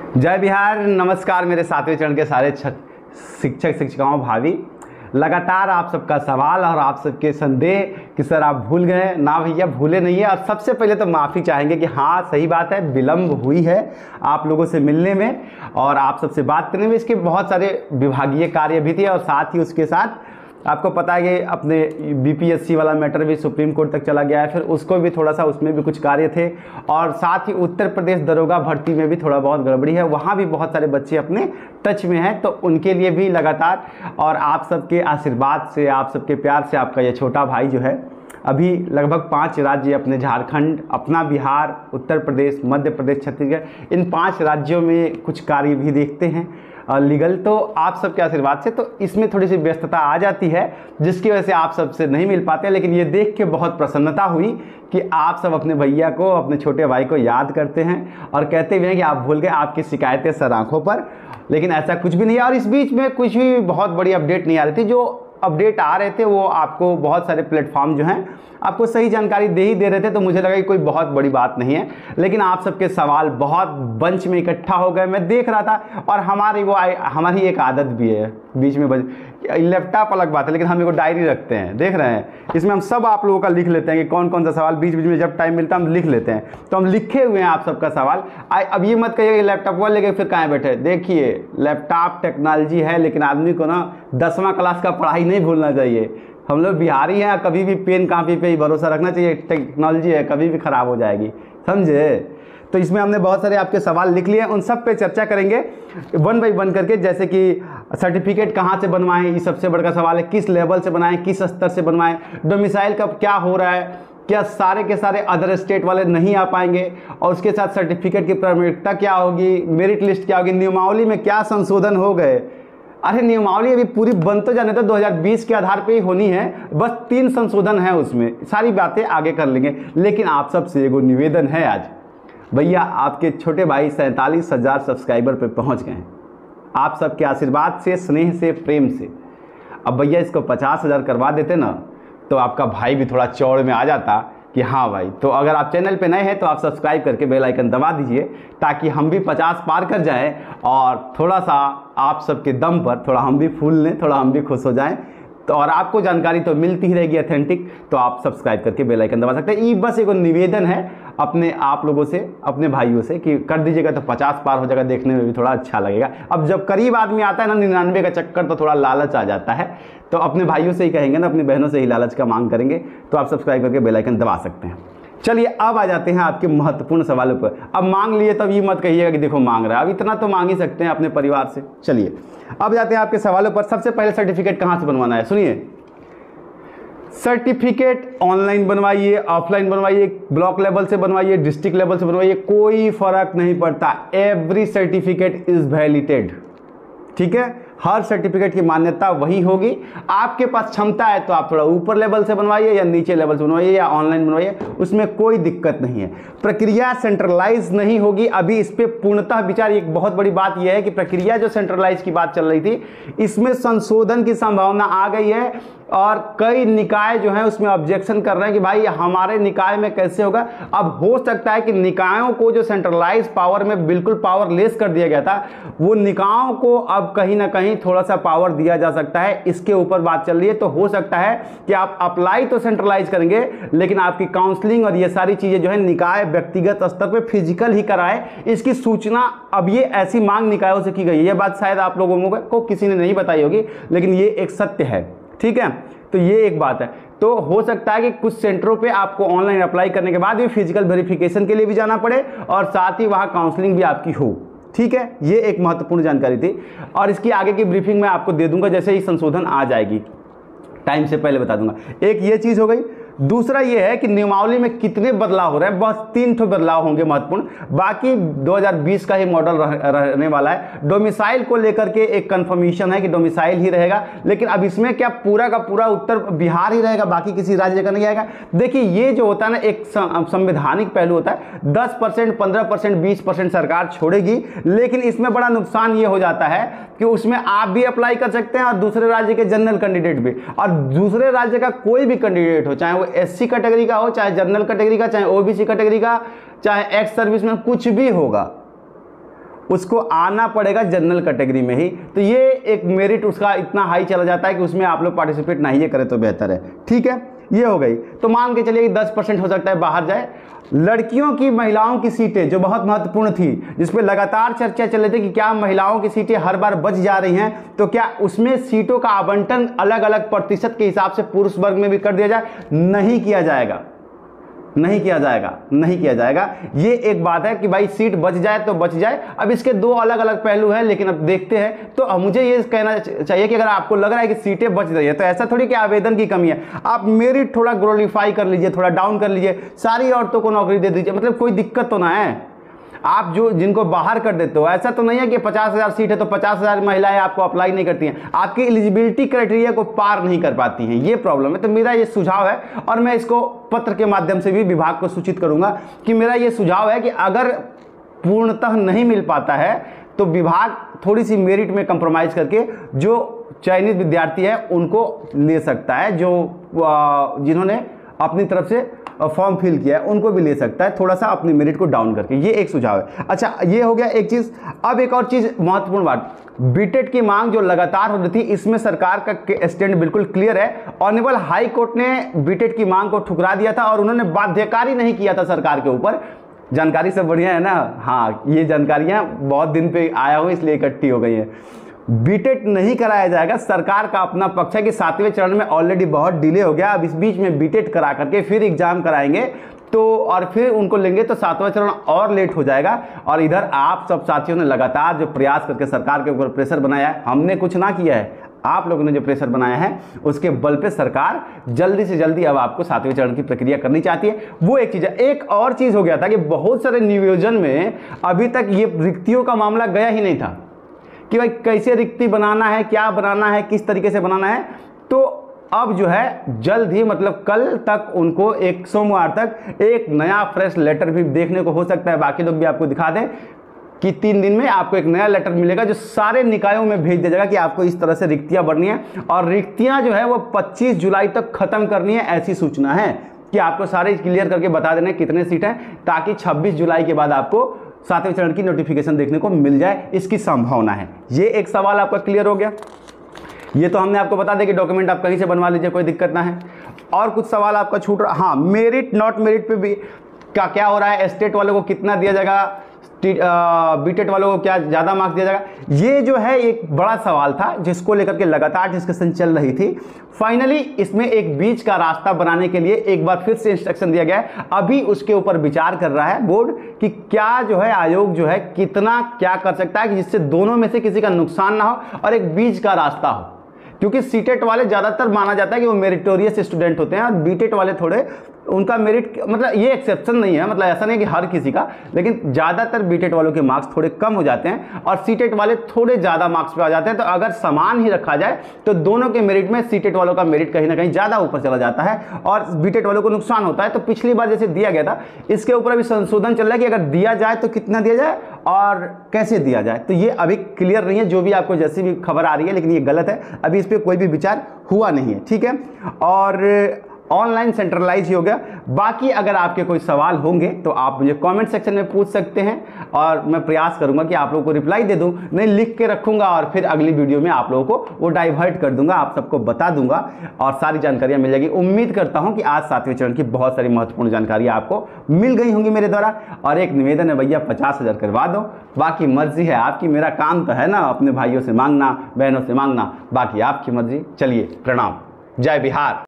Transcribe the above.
जय बिहार। नमस्कार मेरे सातवें चरण के सारे शिक्षक शिक्षिकाओं भावी। लगातार आप सबका सवाल और आप सबके संदेह कि सर आप भूल गए ना। भैया भूले नहीं है। और सबसे पहले तो माफ़ी चाहेंगे कि हाँ सही बात है, विलम्ब हुई है आप लोगों से मिलने में और आप सबसे बात करने में। इसके बहुत सारे विभागीय कार्य भी थे और साथ ही उसके साथ आपको पता है कि अपने बीपीएससी वाला मैटर भी सुप्रीम कोर्ट तक चला गया है, फिर उसको भी थोड़ा सा उसमें भी कुछ कार्य थे। और साथ ही उत्तर प्रदेश दरोगा भर्ती में भी थोड़ा बहुत गड़बड़ी है, वहाँ भी बहुत सारे बच्चे अपने टच में हैं, तो उनके लिए भी लगातार और आप सबके आशीर्वाद से, आप सबके प्यार से आपका ये छोटा भाई जो है अभी लगभग 5 राज्य अपने झारखंड, अपना बिहार, उत्तर प्रदेश, मध्य प्रदेश, छत्तीसगढ़, इन 5 राज्यों में कुछ कार्य भी देखते हैं लीगल। तो आप सबके आशीर्वाद से तो इसमें थोड़ी सी व्यस्तता आ जाती है जिसकी वजह से आप सबसे नहीं मिल पाते। लेकिन ये देख के बहुत प्रसन्नता हुई कि आप सब अपने भैया को, अपने छोटे भाई को याद करते हैं और कहते भी हैं कि आप भूल गए, आपकी शिकायतें सर आंखों पर। लेकिन ऐसा कुछ भी नहीं है और इस बीच में कुछ भी बहुत बड़ी अपडेट नहीं आ रही थी। जो अपडेट आ रहे थे वो आपको बहुत सारे प्लेटफॉर्म जो हैं आपको सही जानकारी दे ही दे रहे थे, तो मुझे लगा कि कोई बहुत बड़ी बात नहीं है। लेकिन आप सबके सवाल बहुत बंच में इकट्ठा हो गए, मैं देख रहा था। और हमारी एक आदत भी है, बीच में लैपटॉप अलग बात है लेकिन हम एक डायरी रखते हैं, देख रहे हैं, इसमें हम सब आप लोगों का लिख लेते हैं कि कौन कौन सा सवाल बीच बीच में जब टाइम मिलता है हम लिख लेते हैं। तो हम लिखे हुए हैं आप सबका सवाल। अब ये मत कहिए कि लैपटॉप वो लेके फिर कहाँ बैठे। देखिए लैपटॉप टेक्नोलॉजी है लेकिन आदमी को ना 10वां क्लास का पढ़ाई नहीं भूलना चाहिए। हम लोग बिहारी हैं, कभी भी पेन कापी पे ही भरोसा रखना चाहिए। टेक्नोलॉजी है, कभी भी ख़राब हो जाएगी, समझे। तो इसमें हमने बहुत सारे आपके सवाल लिख लिए, उन सब पे चर्चा करेंगे 1 बाय 1 करके। जैसे कि सर्टिफिकेट कहाँ से बनवाएं, ये सबसे बड़ा सवाल है। किस लेवल से बनाएं, किस स्तर से बनवाएं, डोमिसाइल का क्या हो रहा है, क्या सारे के सारे अदर स्टेट वाले नहीं आ पाएंगे, और उसके साथ सर्टिफिकेट की प्राथमिकता क्या होगी, मेरिट लिस्ट क्या होगी, नियमावली में क्या संशोधन हो गए। अरे नियमावली अभी पूरी बन तो जाने तो 2020 के आधार पे ही होनी है, बस 3 संशोधन है उसमें, सारी बातें आगे कर लेंगे। लेकिन आप सबसे एगो निवेदन है आज, भैया आपके छोटे भाई 47,000 सब्सक्राइबर पे पहुंच गए हैं आप सबके आशीर्वाद से, स्नेह से, प्रेम से। अब भैया इसको 50,000 करवा देते ना तो आपका भाई भी थोड़ा चौड़ में आ जाता कि हाँ भाई। तो अगर आप चैनल पे नए हैं तो आप सब्सक्राइब करके बेल आइकन दबा दीजिए ताकि हम भी 50 पार कर जाएं और थोड़ा सा आप सबके दम पर थोड़ा हम भी फूल लें, थोड़ा हम भी खुश हो जाएं। तो और आपको जानकारी तो मिलती ही रहेगी ऑथेंटिक, तो आप सब्सक्राइब करके बेल आइकन दबा सकते हैं। ये बस एक निवेदन है अपने आप लोगों से, अपने भाइयों से कि कर दीजिएगा तो 50 पार हो जाएगा, देखने में भी थोड़ा अच्छा लगेगा। अब जब करीब आदमी आता है ना 99 का चक्कर, तो थोड़ा लालच आ जाता है। तो अपने भाइयों से ही कहेंगे ना, अपनी बहनों से ही लालच का मांग करेंगे, तो आप सब्सक्राइब करके बेल आइकन दबा सकते हैं। चलिए अब आ जाते हैं आपके महत्वपूर्ण सवालों पर। अब मांग लिए तब ये मत कहिएगा कि देखो मांग रहा है, अब इतना तो मांग ही सकते हैं अपने परिवार से। चलिए अब जाते हैं आपके सवालों पर। सबसे पहले सर्टिफिकेट कहाँ से बनवाना है, सुनिए। सर्टिफिकेट ऑनलाइन बनवाइए, ऑफलाइन बनवाइए, ब्लॉक लेवल से बनवाइए, डिस्ट्रिक्ट लेवल से बनवाइए, कोई फर्क नहीं पड़ता। एवरी सर्टिफिकेट इज वैलिडेड, ठीक है। हर सर्टिफिकेट की मान्यता वही होगी। आपके पास क्षमता है तो आप थोड़ा ऊपर लेवल से बनवाइए या नीचे लेवल से बनवाइए या ऑनलाइन बनवाइए, उसमें कोई दिक्कत नहीं है। प्रक्रिया सेंट्रलाइज नहीं होगी। अभी इस पे पूर्णतः विचार, एक बहुत बड़ी बात यह है कि प्रक्रिया जो सेंट्रलाइज की बात चल रही थी, इसमें संशोधन की संभावना आ गई है और कई निकाय जो हैं उसमें ऑब्जेक्शन कर रहे हैं कि भाई हमारे निकाय में कैसे होगा। अब हो सकता है कि निकायों को जो सेंट्रलाइज पावर में बिल्कुल पावरलेस कर दिया गया था, वो निकायों को अब कहीं ना कहीं थोड़ा सा पावर दिया जा सकता है। इसके ऊपर बात चल रही है। तो हो सकता है कि आप अप्लाई तो सेंट्रलाइज करेंगे लेकिन आपकी काउंसलिंग और ये सारी चीजें जो है निकाय व्यक्तिगत स्तर पे फिजिकल ही कराए। इसकी सूचना अब ये ऐसी मांग निकायों से की गई है। ये बात शायद आप लोगों को किसी ने नहीं बताई होगी, लेकिन ये एक सत्य है, ठीक है। तो ये एक बात है। तो हो सकता है कि कुछ सेंटरों पे आपको ऑनलाइन अप्लाई करने के बाद भी फिजिकल वेरिफिकेशन के लिए भी जाना पड़े और साथ ही वहाँ काउंसलिंग भी आपकी हो, ठीक है। ये एक महत्वपूर्ण जानकारी थी और इसकी आगे की ब्रीफिंग मैं आपको दे दूंगा जैसे ही संशोधन आ जाएगी, टाइम से पहले बता दूंगा। एक ये चीज़ हो गई। दूसरा ये है कि नियमावली में कितने बदलाव हो रहे हैं, बस 3 ठो बदलाव होंगे महत्वपूर्ण, बाकी 2020 का ही मॉडल रहने वाला है। डोमिसाइल को लेकर के एक कंफर्मेशन है कि डोमिसाइल ही रहेगा, लेकिन अब इसमें क्या पूरा का पूरा उत्तर बिहार ही रहेगा, बाकी किसी राज्य का नहीं आएगा। देखिए ये जो होता है ना, एक संवैधानिक पहलू होता है। 10%, 15%, 20% सरकार छोड़ेगी, लेकिन इसमें बड़ा नुकसान ये हो जाता है कि उसमें आप भी अप्लाई कर सकते हैं और दूसरे राज्य के जनरल कैंडिडेट भी, और दूसरे राज्य का कोई भी कैंडिडेट हो, चाहे वो एससी कैटेगरी का हो, चाहे जनरल कैटेगरी का, चाहे ओबीसी कैटेगरी का, चाहे एक्स सर्विस में कुछ भी होगा, उसको आना पड़ेगा जनरल कैटेगरी में ही। तो ये एक मेरिट उसका इतना हाई चला जाता है कि उसमें आप लोग पार्टिसिपेट नहीं करें तो बेहतर है। ठीक है, ये हो गई। तो मान के चलिए कि 10% हो सकता है बाहर जाए। लड़कियों की, महिलाओं की सीटें जो बहुत महत्वपूर्ण थी, जिस पे लगातार चर्चा चल रही थी कि क्या महिलाओं की सीटें हर बार बच जा रही हैं, तो क्या उसमें सीटों का आवंटन अलग अलग प्रतिशत के हिसाब से पुरुष वर्ग में भी कर दिया जाए? नहीं किया जाएगा, नहीं किया जाएगा, नहीं किया जाएगा। ये एक बात है कि भाई सीट बच जाए तो बच जाए। अब इसके दो अलग अलग पहलू हैं, लेकिन अब देखते हैं। तो मुझे ये कहना चाहिए कि अगर आपको लग रहा है कि सीटें बच रही है तो ऐसा थोड़ी कि आवेदन की कमी है, आप मेरिट थोड़ा ग्लोरीफाई कर लीजिए, थोड़ा डाउन कर लीजिए, सारी औरतों को नौकरी दे दीजिए, मतलब कोई दिक्कत तो ना है। आप जो जिनको बाहर कर देते हो, ऐसा तो नहीं है कि 50,000 सीट है तो 50,000 महिलाएं आपको अप्लाई नहीं करती हैं, आपकी एलिजिबिलिटी क्राइटेरिया को पार नहीं कर पाती हैं, ये प्रॉब्लम है। तो मेरा ये सुझाव है, और मैं इसको पत्र के माध्यम से भी विभाग को सूचित करूंगा कि मेरा ये सुझाव है कि अगर पूर्णतः नहीं मिल पाता है तो विभाग थोड़ी सी मेरिट में कंप्रोमाइज करके जो चयनित विद्यार्थी है उनको ले सकता है, जो जिन्होंने अपनी तरफ से फॉर्म फिल किया है उनको भी ले सकता है, थोड़ा सा अपनी मेरिट को डाउन करके। ये एक सुझाव है। अच्छा, ये हो गया एक चीज़। अब एक और चीज़ महत्वपूर्ण बात, बीटेट की मांग जो लगातार हो रही थी, इसमें सरकार का स्टैंड बिल्कुल क्लियर है। ऑनरेबल हाई कोर्ट ने बीटेट की मांग को ठुकरा दिया था और उन्होंने बाध्यकारी नहीं किया था सरकार के ऊपर। जानकारी सब बढ़िया है ना? हाँ, ये जानकारियाँ बहुत दिन पे आया हूँ इसलिए इकट्ठी हो गई हैं। बीटेट नहीं कराया जाएगा, सरकार का अपना पक्ष है कि 7वें चरण में ऑलरेडी बहुत डिले हो गया, अब इस बीच में बीटेट करा करके फिर एग्जाम कराएंगे तो और फिर उनको लेंगे तो 7वां चरण और लेट हो जाएगा। और इधर आप सब साथियों ने लगातार जो प्रयास करके सरकार के ऊपर प्रेशर बनाया है, हमने कुछ ना किया है, आप लोगों ने जो प्रेशर बनाया है उसके बल पे सरकार जल्दी से जल्दी अब आपको 7वें चरण की प्रक्रिया करनी चाहती है। वो एक चीज़ है। एक और चीज़ हो गया था कि बहुत सारे नियोजन में अभी तक ये रिक्तियों का मामला गया ही नहीं था कि भाई कैसे रिक्ति बनाना है, क्या बनाना है, किस तरीके से बनाना है। तो अब जो है जल्द ही, मतलब कल तक उनको, एक सोमवार तक एक नया फ्रेश लेटर भी देखने को हो सकता है। बाकी लोग भी आपको दिखा दें कि 3 दिन में आपको एक नया लेटर मिलेगा जो सारे निकायों में भेज दिया जाएगा कि आपको इस तरह से रिक्तियां भरनी है, और रिक्तियां जो है वो 25 जुलाई तक खत्म करनी है, ऐसी सूचना है कि आपको सारे क्लियर करके बता देना कितने सीट हैं, ताकि 26 जुलाई के बाद आपको 7वें चरण की नोटिफिकेशन देखने को मिल जाए, इसकी संभावना है। ये एक सवाल आपका क्लियर हो गया। ये तो हमने आपको बता दें कि डॉक्यूमेंट आप कहीं से बनवा लीजिए, कोई दिक्कत ना है। और कुछ सवाल आपका छूट रहा, हाँ, मेरिट नॉट मेरिट पे भी क्या हो रहा है, स्टेट वालों को कितना दिया जाएगा, बीटेट वालों को क्या ज़्यादा मार्क्स दिया जाएगा, ये जो है एक बड़ा सवाल था जिसको लेकर के लगातार डिस्कशन चल रही थी। फाइनली इसमें एक बीच का रास्ता बनाने के लिए एक बार फिर से इंस्ट्रक्शन दिया गया है। अभी उसके ऊपर विचार कर रहा है बोर्ड कि क्या जो है आयोग जो है कितना क्या कर सकता है कि जिससे दोनों में से किसी का नुकसान ना हो और एक बीच का रास्ता हो। क्योंकि सीटेट वाले ज़्यादातर माना जाता है कि वो मेरिटोरियस स्टूडेंट होते हैं, और बीटेट वाले थोड़े, उनका मेरिट, मतलब ये एक्सेप्शन नहीं है, मतलब ऐसा नहीं कि हर किसी का, लेकिन ज़्यादातर बीटेट वालों के मार्क्स थोड़े कम हो जाते हैं और सीटेट वाले थोड़े ज़्यादा मार्क्स पे आ जाते हैं। तो अगर समान ही रखा जाए तो दोनों के मेरिट में सीटेट वालों का मेरिट कहीं ना कहीं ज़्यादा ऊपर चला जाता है और बीटेट वालों को नुकसान होता है। तो पिछली बार जैसे दिया गया था, इसके ऊपर अभी संशोधन चल रहा है कि अगर दिया जाए तो कितना दिया जाए और कैसे दिया जाए। तो ये अभी क्लियर नहीं है, जो भी आपको जैसी भी खबर आ रही है, लेकिन ये गलत है, अभी इस पर कोई भी विचार हुआ नहीं है। ठीक है, और ऑनलाइन सेंट्रलाइज ही हो गया। बाकी अगर आपके कोई सवाल होंगे तो आप मुझे कमेंट सेक्शन में पूछ सकते हैं और मैं प्रयास करूंगा कि आप लोगों को रिप्लाई दे दूं, नहीं लिख के रखूंगा और फिर अगली वीडियो में आप लोगों को वो डाइवर्ट कर दूंगा, आप सबको बता दूंगा और सारी जानकारियां मिल जाएगी। उम्मीद करता हूं कि आज 7वें चरण की बहुत सारी महत्वपूर्ण जानकारियां आपको मिल गई होंगी मेरे द्वारा। और एक निवेदन है भैया, 50,000 करवा दो, बाकी मर्जी है आपकी। मेरा काम तो है ना अपने भाइयों से मांगना, बहनों से मांगना, बाकी आपकी मर्जी। चलिए, प्रणाम, जय बिहार।